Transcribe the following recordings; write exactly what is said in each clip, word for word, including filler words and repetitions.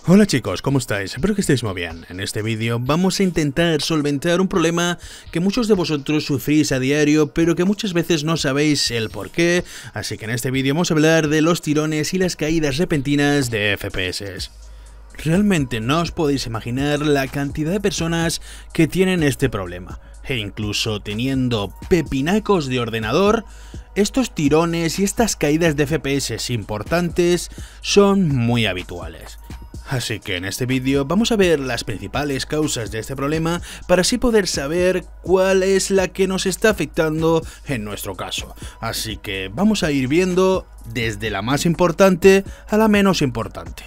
Hola chicos, ¿cómo estáis? Espero que estéis muy bien. En este vídeo vamos a intentar solventar un problema que muchos de vosotros sufrís a diario, pero que muchas veces no sabéis el por qué, así que en este vídeo vamos a hablar de los tirones y las caídas repentinas de F P S. Realmente no os podéis imaginar la cantidad de personas que tienen este problema, e incluso teniendo pepinacos de ordenador, estos tirones y estas caídas de F P S importantes son muy habituales. Así que en este vídeo vamos a ver las principales causas de este problema para así poder saber cuál es la que nos está afectando en nuestro caso. Así que vamos a ir viendo desde la más importante a la menos importante.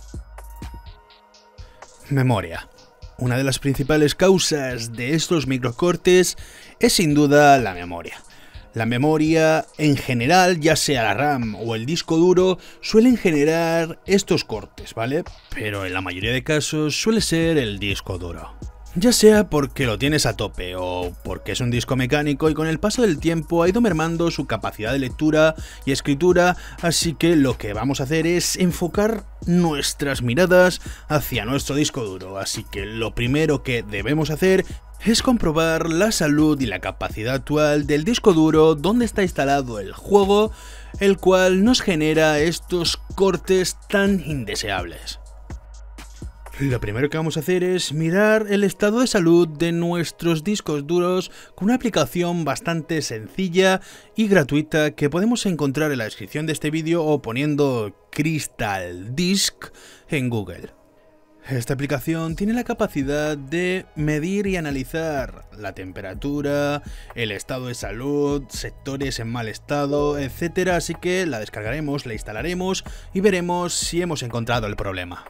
Memoria. Una de las principales causas de estos microcortes es sin duda la memoria. La memoria en general, ya sea la RAM o el disco duro, suelen generar estos cortes, ¿vale? Pero en la mayoría de casos suele ser el disco duro. Ya sea porque lo tienes a tope o porque es un disco mecánico y con el paso del tiempo ha ido mermando su capacidad de lectura y escritura, así que lo que vamos a hacer es enfocar nuestras miradas hacia nuestro disco duro. Así que lo primero que debemos hacer es comprobar la salud y la capacidad actual del disco duro donde está instalado el juego, el cual nos genera estos cortes tan indeseables. Lo primero que vamos a hacer es mirar el estado de salud de nuestros discos duros con una aplicación bastante sencilla y gratuita que podemos encontrar en la descripción de este vídeo o poniendo Crystal Disk en Google. Esta aplicación tiene la capacidad de medir y analizar la temperatura, el estado de salud, sectores en mal estado, etcétera. Así que la descargaremos, la instalaremos y veremos si hemos encontrado el problema.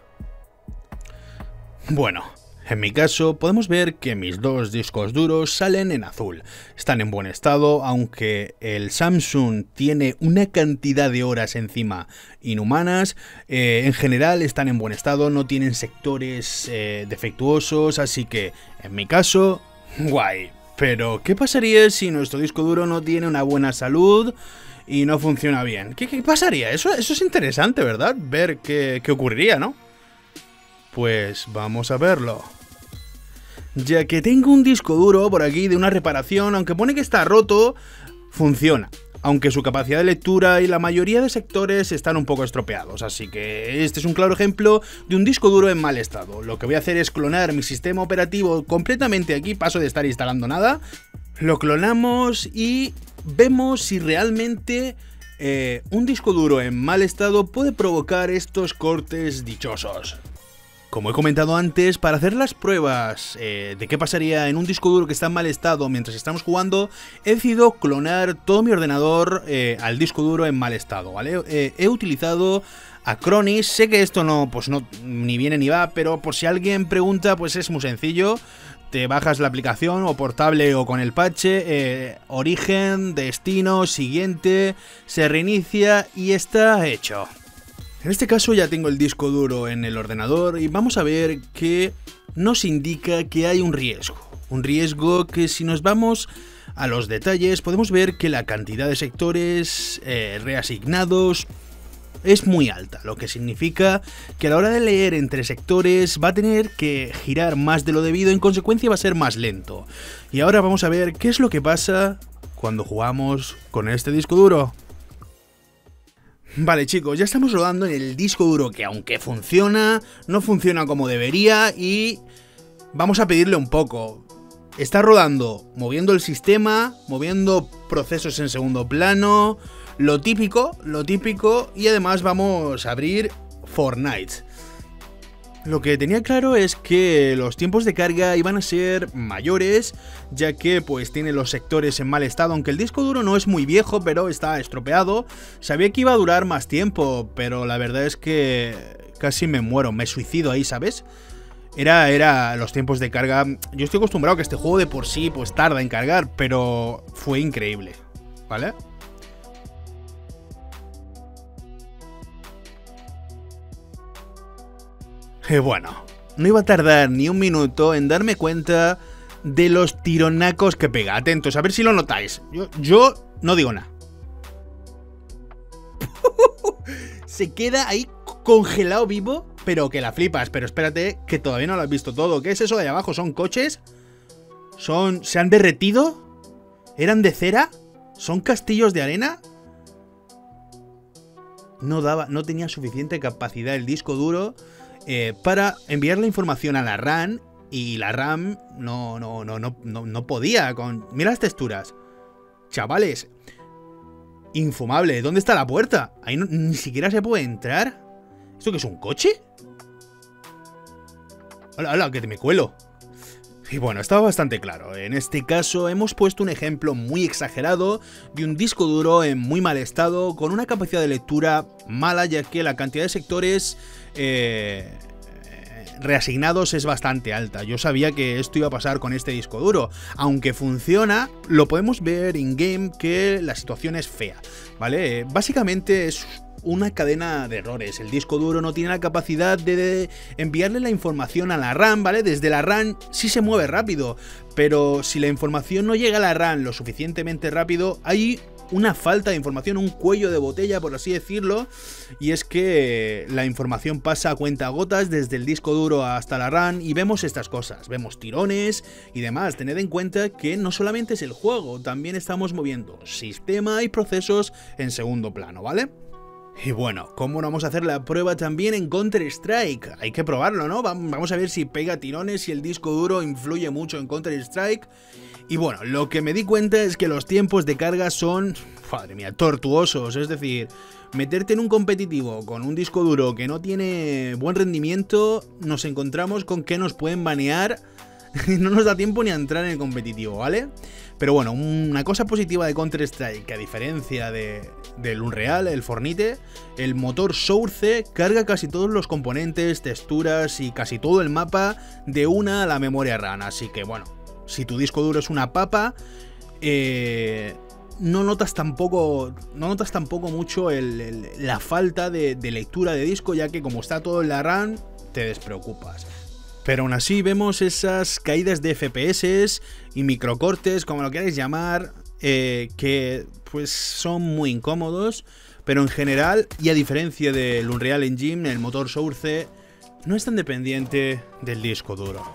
Bueno, en mi caso podemos ver que mis dos discos duros salen en azul. Están en buen estado, aunque el Samsung tiene una cantidad de horas encima inhumanas. Eh, en general están en buen estado, no tienen sectores eh, defectuosos, así que en mi caso, guay. Pero ¿qué pasaría si nuestro disco duro no tiene una buena salud y no funciona bien? ¿Qué, qué pasaría? Eso, eso es interesante, ¿verdad? Ver qué, qué ocurriría, ¿no? Pues vamos a verlo. Ya que tengo un disco duro por aquí de una reparación, aunque pone que está roto, funciona. Aunque su capacidad de lectura y la mayoría de sectores están un poco estropeados, así que este es un claro ejemplo de un disco duro en mal estado. Lo que voy a hacer es clonar mi sistema operativo completamente aquí, paso de estar instalando nada. Lo clonamos y vemos si realmente eh, un disco duro en mal estado puede provocar estos cortes dichosos. Como he comentado antes, para hacer las pruebas eh, de qué pasaría en un disco duro que está en mal estado mientras estamos jugando, he decidido clonar todo mi ordenador eh, al disco duro en mal estado, ¿vale? Eh, he utilizado Acronis, sé que esto no, pues no, ni viene ni va, pero por si alguien pregunta, pues es muy sencillo. Te bajas la aplicación o portable o con el parche, eh, origen, destino, siguiente, se reinicia y está hecho. En este caso ya tengo el disco duro en el ordenador y vamos a ver que nos indica que hay un riesgo. Un riesgo que si nos vamos a los detalles podemos ver que la cantidad de sectores eh, reasignados es muy alta, lo que significa que a la hora de leer entre sectores va a tener que girar más de lo debido, en consecuencia va a ser más lento. Y ahora vamos a ver qué es lo que pasa cuando jugamos con este disco duro. Vale chicos, ya estamos rodando en el disco duro que aunque funciona, no funciona como debería y vamos a pedirle un poco. Está rodando, moviendo el sistema, moviendo procesos en segundo plano, lo típico, lo típico y además vamos a abrir Fortnite. Lo que tenía claro es que los tiempos de carga iban a ser mayores, ya que pues tiene los sectores en mal estado, aunque el disco duro no es muy viejo, pero está estropeado. Sabía que iba a durar más tiempo, pero la verdad es que casi me muero, me suicido ahí, ¿sabes? Era, era los tiempos de carga. Yo estoy acostumbrado a que este juego de por sí pues tarda en cargar, pero fue increíble, ¿vale? Y bueno, no iba a tardar ni un minuto en darme cuenta de los tironacos que pega. Atentos, a ver si lo notáis. Yo, yo no digo nada. Se queda ahí congelado vivo, pero que la flipas. Pero espérate, que todavía no lo has visto todo. ¿Qué es eso de ahí abajo? ¿Son coches? ¿Son... ¿Se han derretido? ¿Eran de cera? ¿Son castillos de arena? No daba, no tenía suficiente capacidad el disco duro eh, para enviar la información a la RAM. Y la RAM no, no, no, no, no, no podía con... Mira las texturas. Chavales. Infumable. ¿Dónde está la puerta? Ahí no, ni siquiera se puede entrar. ¿Esto qué es, un coche? Hola, hola, que te me cuelo. Y bueno, estaba bastante claro. En este caso hemos puesto un ejemplo muy exagerado de un disco duro en muy mal estado, con una capacidad de lectura mala, ya que la cantidad de sectores eh, reasignados es bastante alta. Yo sabía que esto iba a pasar con este disco duro. Aunque funciona, lo podemos ver in-game que la situación es fea, ¿vale? Básicamente es una cadena de errores. El disco duro no tiene la capacidad de, de enviarle la información a la RAM, ¿vale? Desde la RAM sí se mueve rápido, pero si la información no llega a la RAM lo suficientemente rápido, hay una falta de información, un cuello de botella, por así decirlo, y es que la información pasa a cuentagotas desde el disco duro hasta la RAM y vemos estas cosas, vemos tirones y demás. Tened en cuenta que no solamente es el juego, también estamos moviendo sistema y procesos en segundo plano, ¿vale? Y bueno, ¿cómo no vamos a hacer la prueba también en Counter-Strike? Hay que probarlo, ¿no? Vamos a ver si pega tirones, si el disco duro influye mucho en Counter-Strike. Y bueno, lo que me di cuenta es que los tiempos de carga son, madre mía, tortuosos. Es decir, meterte en un competitivo con un disco duro que no tiene buen rendimiento, nos encontramos con que nos pueden banear y no nos da tiempo ni a entrar en el competitivo, ¿vale? Pero bueno, una cosa positiva de Counter-Strike, que a diferencia de, del Unreal, el Fornite, el motor Source carga casi todos los componentes, texturas y casi todo el mapa de una a la memoria RAM. Así que bueno, si tu disco duro es una papa, eh, no notas tampoco, no notas tampoco mucho el, el, la falta de, de lectura de disco, ya que como está todo en la RAM, te despreocupas. Pero aún así vemos esas caídas de F P S y microcortes, como lo queráis llamar, eh, que pues son muy incómodos, pero en general, y a diferencia del Unreal Engine, el motor Source no es tan dependiente del disco duro.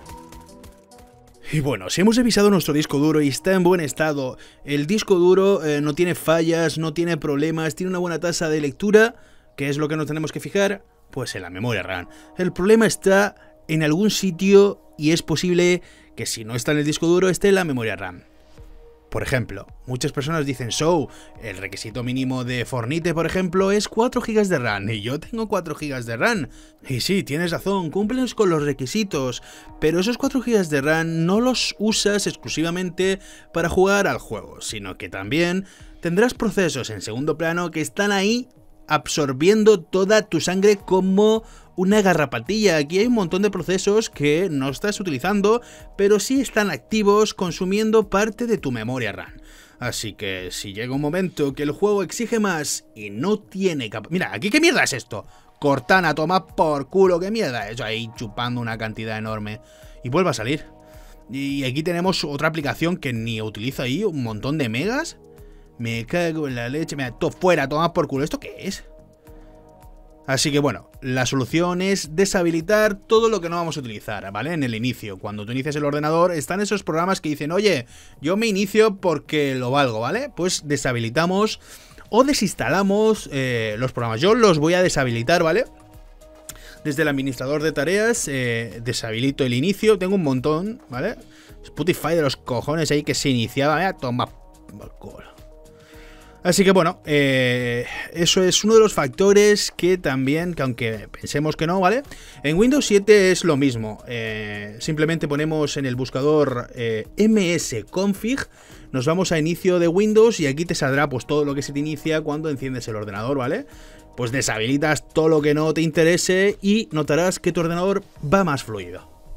Y bueno, si hemos revisado nuestro disco duro y está en buen estado, el disco duro eh, no tiene fallas, no tiene problemas, tiene una buena tasa de lectura, ¿qué es lo que nos tenemos que fijar? Pues en la memoria RAM. El problema está en algún sitio y es posible que si no está en el disco duro esté en la memoria RAM. Por ejemplo, muchas personas dicen, so, el requisito mínimo de Fornite, por ejemplo, es cuatro gigas de RAM, y yo tengo cuatro gigas de RAM. Y sí, tienes razón, cumples con los requisitos, pero esos cuatro gigas de RAM no los usas exclusivamente para jugar al juego, sino que también tendrás procesos en segundo plano que están ahí absorbiendo toda tu sangre como una garrapatilla. Aquí hay un montón de procesos que no estás utilizando, pero sí están activos consumiendo parte de tu memoria RAM. Así que si llega un momento que el juego exige más y no tiene capacidad... Mira, aquí qué mierda es esto. Cortana, toma por culo, qué mierda es. Ahí chupando una cantidad enorme. Y vuelve a salir. Y aquí tenemos otra aplicación que ni utilizo ahí, un montón de megas. Me cago en la leche, me todo fuera, toma por culo. ¿Esto qué es? Así que bueno, la solución es deshabilitar todo lo que no vamos a utilizar, ¿vale? En el inicio, cuando tú inicias el ordenador, están esos programas que dicen, oye, yo me inicio porque lo valgo, ¿vale? Pues deshabilitamos o desinstalamos eh, los programas. Yo los voy a deshabilitar, ¿vale? Desde el administrador de tareas, eh, deshabilito el inicio, tengo un montón, ¿vale? Spotify de los cojones ahí que se iniciaba, mira, toma por culo. Así que bueno, eh, eso es uno de los factores que también, que aunque pensemos que no, ¿vale? En Windows siete es lo mismo, eh, simplemente ponemos en el buscador eh, msconfig, nos vamos a inicio de Windows y aquí te saldrá pues todo lo que se te inicia cuando enciendes el ordenador, ¿vale? Pues deshabilitas todo lo que no te interese y notarás que tu ordenador va más fluido.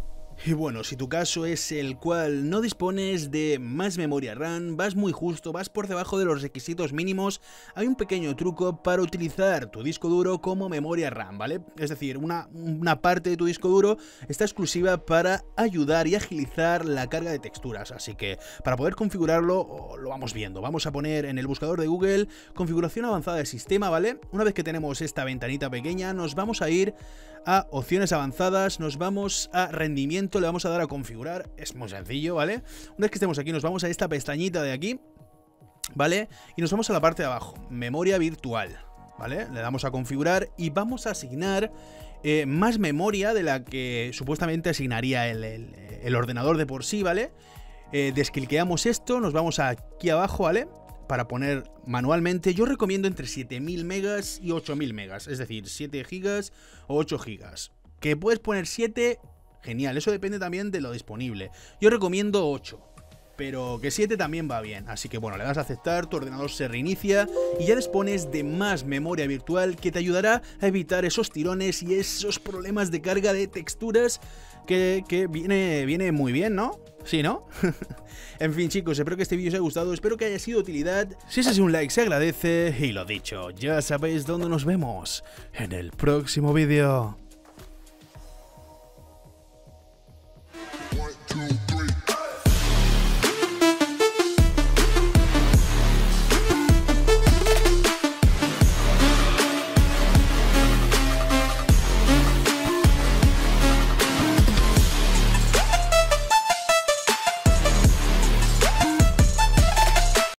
Y bueno, si tu caso es el cual no dispones de más memoria RAM, vas muy justo, vas por debajo de los requisitos mínimos, hay un pequeño truco para utilizar tu disco duro como memoria RAM, ¿vale? Es decir, una, una parte de tu disco duro está exclusiva para ayudar y agilizar la carga de texturas, así que para poder configurarlo lo vamos viendo. Vamos a poner en el buscador de Google configuración avanzada del sistema, ¿vale? Una vez que tenemos esta ventanita pequeña, nos vamos a ir a opciones avanzadas, nos vamos a rendimiento, le vamos a dar a configurar, es muy sencillo, ¿vale? Una vez que estemos aquí nos vamos a esta pestañita de aquí, ¿vale? Y nos vamos a la parte de abajo, memoria virtual, ¿vale? Le damos a configurar y vamos a asignar eh, más memoria de la que supuestamente asignaría el, el, el ordenador de por sí, ¿vale? Eh, descliqueamos esto, nos vamos aquí abajo, ¿vale? Para poner manualmente, yo recomiendo entre siete mil megas y ocho mil megas, es decir, siete gigas o ocho gigas. Que puedes poner siete, genial, eso depende también de lo disponible. Yo recomiendo ocho, pero que siete también va bien. Así que bueno, le das a aceptar, tu ordenador se reinicia y ya dispones de más memoria virtual que te ayudará a evitar esos tirones y esos problemas de carga de texturas que, que viene, viene muy bien, ¿no? Sí, ¿no? En fin, chicos, espero que este vídeo os haya gustado, espero que haya sido de utilidad. Si es así, un like se agradece y lo dicho, ya sabéis dónde nos vemos en el próximo vídeo.